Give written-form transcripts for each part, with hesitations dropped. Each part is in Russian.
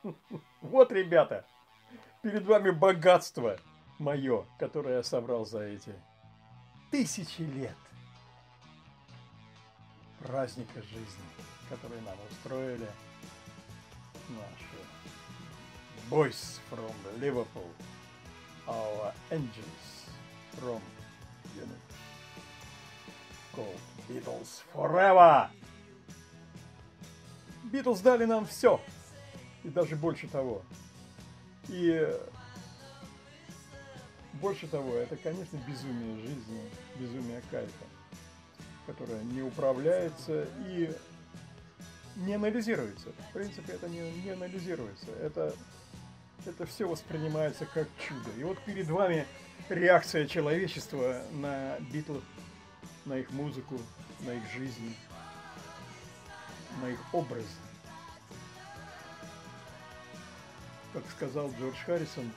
Вот, ребята, перед вами богатство мое, которое я собрал за эти тысячи лет праздника жизни, которые нам устроили наши boys from Liverpool, our angels from called Beatles Forever. Beatles дали нам все, и даже больше того. И больше того, это, конечно, безумие жизни, безумие кайфа, которое не управляется и не анализируется. В принципе, это не анализируется. Это все воспринимается как чудо. И вот перед вами реакция человечества на Битлов, на их музыку, на их жизнь, на их образ. Как сказал Джордж Харрисон,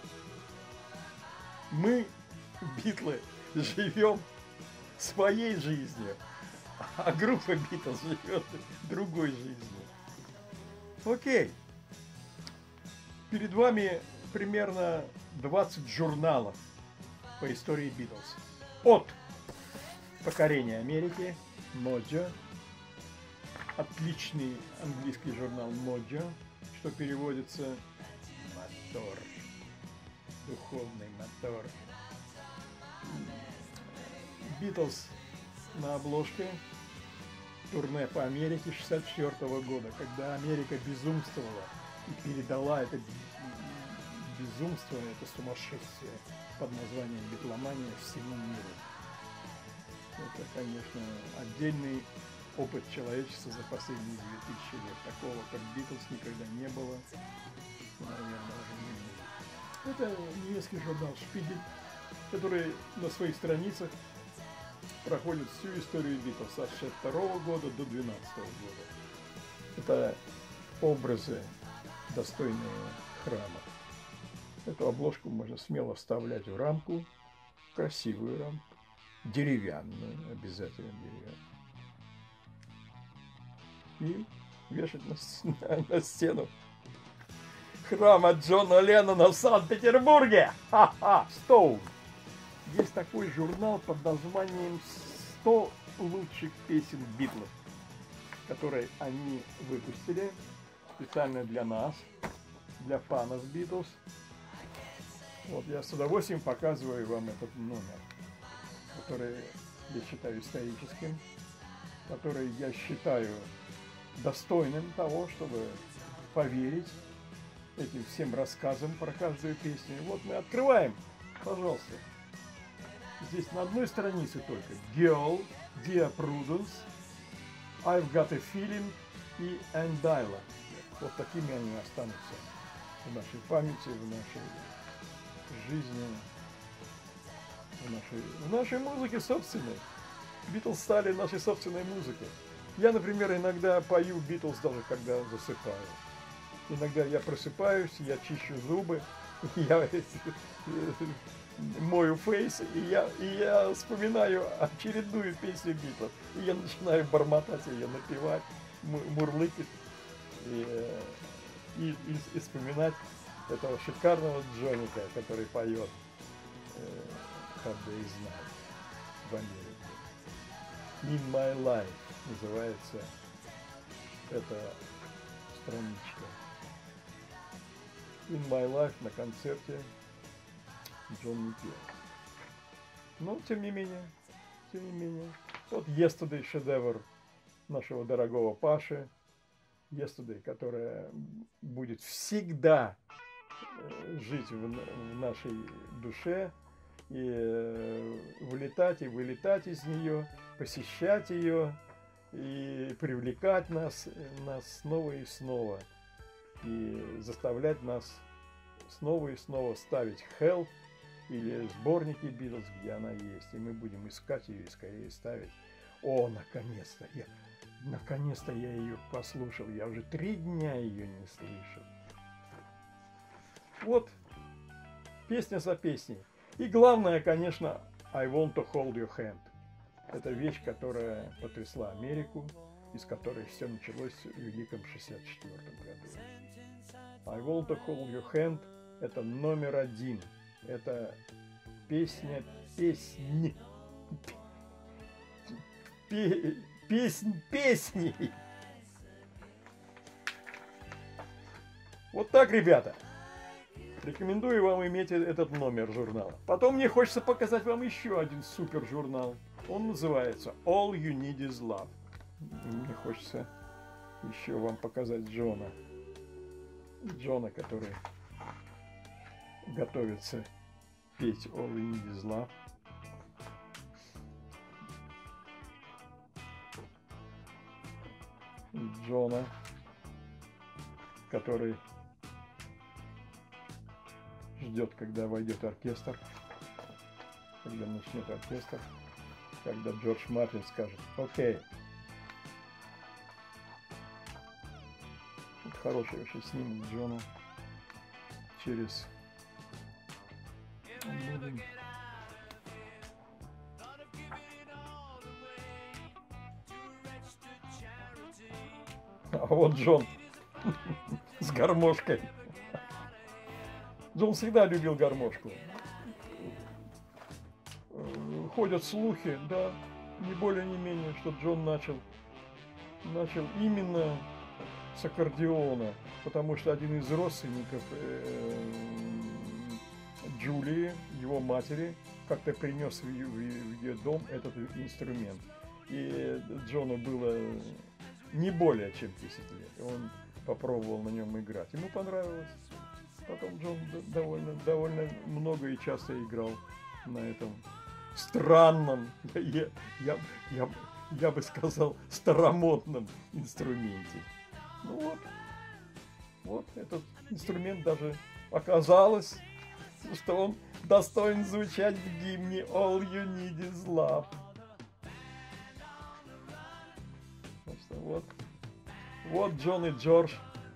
мы, Битлы, живем своей жизнью, а группа Битлз живет другой жизнью. Окей. Перед вами примерно 20 журналов по истории Битлз. От покорения Америки, Mojo, отличный английский журнал Mojo, что переводится мотор, духовный мотор. Битлз на обложке, турне по Америке 1964 года, когда Америка безумствовала и передала это безумство, это сумасшествие под названием битломания всему миру. Это, конечно, отдельный опыт человечества за последние 2000 лет. Такого, как Битлз, никогда не было. Наверное, даже не было. Это немецкий журнал «Шпигель», который на своих страницах проходит всю историю Битлз с 1962 года до 2012 года. Это образы, достойные храма. Эту обложку можно смело вставлять в рамку, красивую рамку, деревянную, обязательно деревянную, и вешать на стену храма Джона Леннона в Санкт-Петербурге. Ха-ха! Стоун. Есть такой журнал под названием «100 лучших песен Битлов», который они выпустили специально для нас, для фанов Битлз. Вот я с удовольствием показываю вам этот номер, который я считаю историческим, который я считаю достойным того, чтобы поверить этим всем рассказам про каждую песню. И вот мы открываем, пожалуйста. Здесь на одной странице только Girl, Dear Prudence, I've Got a Feeling и And Island. Вот такими они останутся в нашей памяти, в нашей жизни, в нашей музыке собственной. Битлз стали нашей собственной музыкой. Я, например, иногда пою Битлз даже когда засыпаю. Иногда я просыпаюсь, я чищу зубы, я мою фейс, и я вспоминаю очередную песню Битлз. И я начинаю бормотать ее, напевать, мурлыкать и вспоминать этого шикарного Джоника, который поет Hard Day's Night в Америке. In My Life называется эта страничка. In My Life на концерте Джон не пел. Но, тем не менее, вот Yesterday шедевр нашего дорогого Паши, Yesterday, которая будет всегда жить в нашей душе и влетать и вылетать из нее, посещать ее и привлекать нас снова и снова и заставлять нас снова и снова ставить Help или сборники Битлз, где она есть, и мы будем искать ее и скорее ставить. О, наконец-то я ее послушал, я уже 3 дня ее не слышал. Вот, песня за песней. И главное, конечно, I Want to Hold Your Hand. Это вещь, которая потрясла Америку, из которой все началось в великом 1964 году. I want to hold your hand – это номер один. Это песня, песни. Песни. Вот так, ребята. Рекомендую вам иметь этот номер журнала. Потом мне хочется показать вам еще один супер журнал. Он называется All You Need Is Love. Мне хочется еще вам показать Джона. Джона, который готовится петь All You Need Is Love. Джона, который ждет, когда войдет оркестр, когда начнет оркестр, когда Джордж Мартин скажет «Окей». Вот хороший вообще снимок Джона через... А вот Джон с гармошкой. Джон всегда любил гармошку. Ходят слухи, да, не более не менее, что Джон начал именно с аккордеона, потому что один из родственников Джулии, его матери, как-то принес в ее дом этот инструмент. И Джону было не более чем 10 лет. Он попробовал на нем играть. Ему понравилось. Потом Джон довольно много и часто играл на этом странном, я бы сказал, старомодном инструменте. Ну вот этот инструмент даже оказалось, что он достоин звучать в гимне All You Need Is Love. Вот Джон и Джордж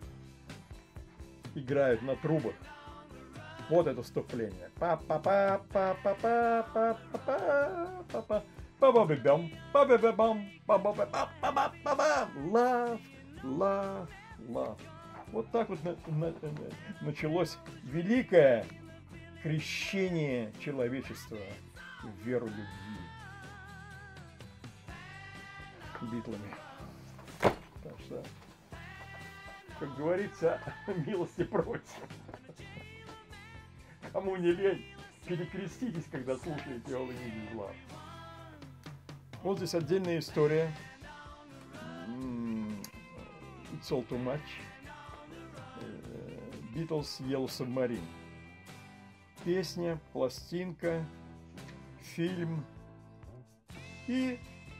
играют на трубах. Вот это вступление. Love, love, love. Вот так вот началось великое крещение человечества в веру любви Битлами. Так что, как говорится, милости просим. Кому не лень, перекреститесь, когда слушаете All You Need Is Love. Вот здесь отдельная история. It's All Too Much. Beatles Yellow Submarine. Песня, пластинка, фильм и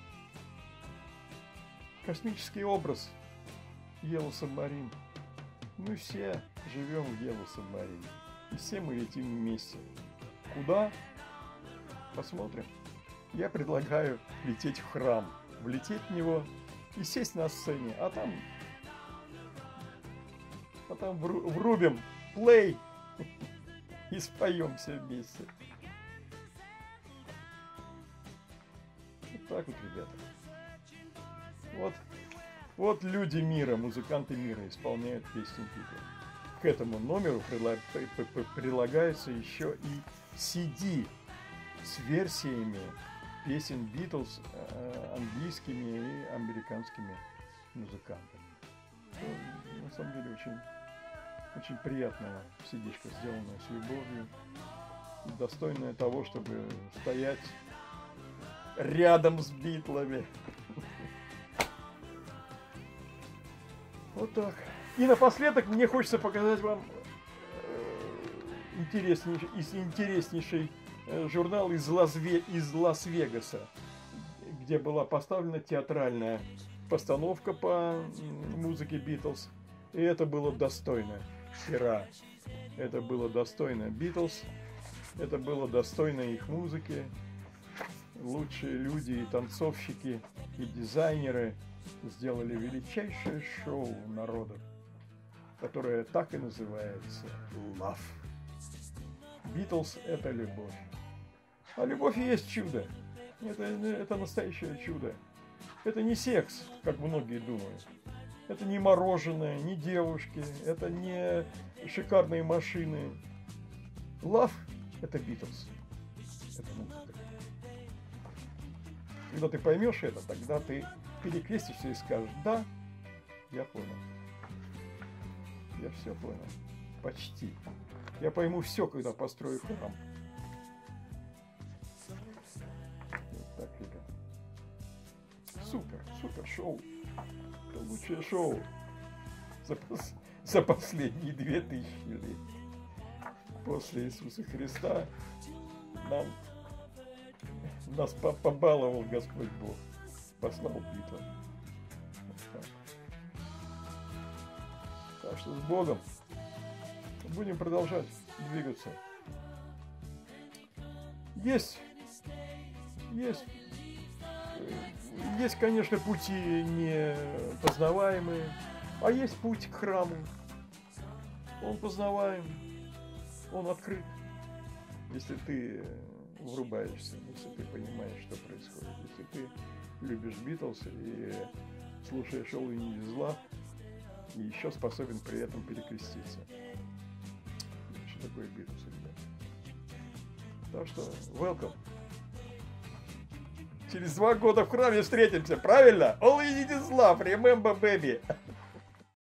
космический образ Yellow Submarine. Мы все живем в Yellow Submarine. И все мы летим вместе. Куда? Посмотрим. Я предлагаю лететь в храм, влететь в него и сесть на сцене, а там врубим плей и споем все вместе. Вот так вот, ребята. Вот люди мира, музыканты мира исполняют песни Битлз. К этому номеру прилагается еще и CD с версиями песен Битлз английскими и американскими музыкантами. На самом деле очень приятная CD-шка, сделанная с любовью, достойная того, чтобы стоять рядом с Битлами. Вот так. И напоследок мне хочется показать вам интереснейший журнал из Лас-Вегаса, где была поставлена театральная постановка по музыке Битлз. И это было достойно пера. Это было достойно Битлз. Это было достойно их музыки. Лучшие люди и танцовщики, и дизайнеры сделали величайшее шоу народов, которое так и называется Love. Битлз – это любовь. А любовь и есть чудо. Это настоящее чудо. Это не секс, как многие думают. Это не мороженое, не девушки, это не шикарные машины. Love — это Beatles. Это музыка. Когда ты поймешь это, тогда ты перекрестишься и скажешь: да, я понял. Я все понял. Почти. Я пойму все, когда построю храм. Вот так, ребят. Супер шоу. Это лучшее шоу за последние 2000 лет. После Иисуса Христа нас побаловал Господь Бог. Послал Битлз. Так что с Богом. Будем продолжать двигаться. Есть, конечно, пути непознаваемые, а есть путь к храму. Он познаваем, он открыт, если ты врубаешься, если ты понимаешь, что происходит, если ты любишь Битлз и слушаешь All You Need Is Love, и еще способен при этом перекреститься. Что такое Битлз, ребят? Так что, welcome. Через 2 года в храме встретимся, правильно? All You Need Is Love, remember, baby.